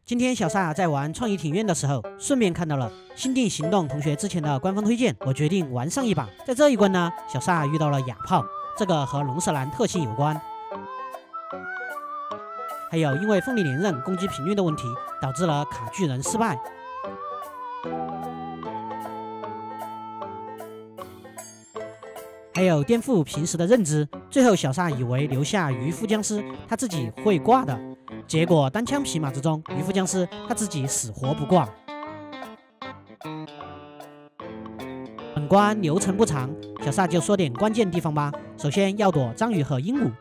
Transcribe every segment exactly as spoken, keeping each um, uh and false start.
今天小萨在玩创意庭院的时候，顺便看到了心地行动同学之前的官方推荐，我决定玩上一把。在这一关呢，小萨遇到了哑炮，这个和龙舌兰特性有关。还有因为凤梨连刃攻击频率的问题，导致了卡巨人失败。还有颠覆平时的认知，最后小萨以为留下渔夫僵尸他自己会挂的，结果单枪匹马之中，渔夫僵尸他自己死活不挂。本关流程不长，小萨就说点关键地方吧。首先要躲章鱼和鹦鹉。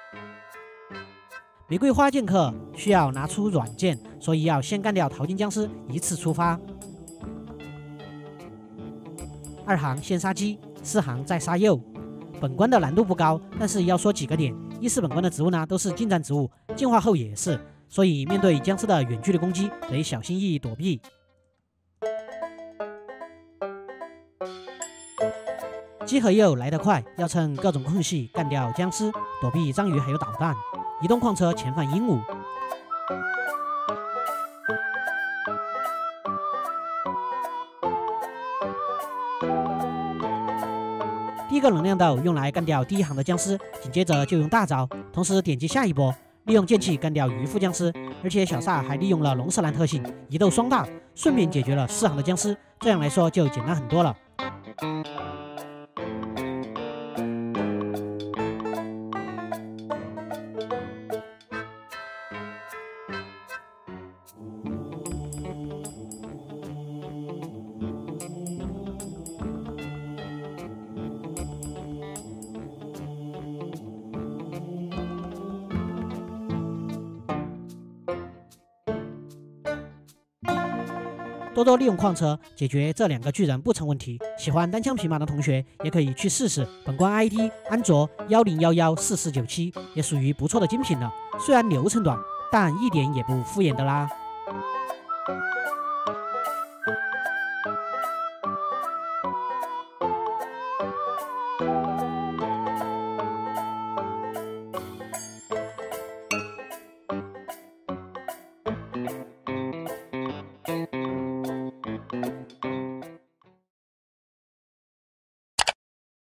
玫瑰花剑客需要拿出软剑，所以要先干掉淘金僵尸，一次出发。二行先杀鸡，四行再杀鼬。本关的难度不高，但是要说几个点：一是本关的植物呢都是近战植物，进化后也是，所以面对僵尸的远距离攻击得小心翼翼躲避。鸡和鼬来得快，要趁各种空隙干掉僵尸，躲避章鱼还有导弹。移动矿车前放鹦鹉。第一个能量豆用来干掉第一行的僵尸，紧接着就用大招，同时点击下一波，利用剑气干掉渔夫僵尸。而且小萨还利用了龙舌兰特性，一斗双大，顺便解决了四行的僵尸，这样来说就简单很多了。多多利用矿车解决这两个巨人不成问题。喜欢单枪匹马的同学也可以去试试。本关 I D 安卓幺零幺幺四四九七也属于不错的精品了，虽然流程短，但一点也不敷衍的啦。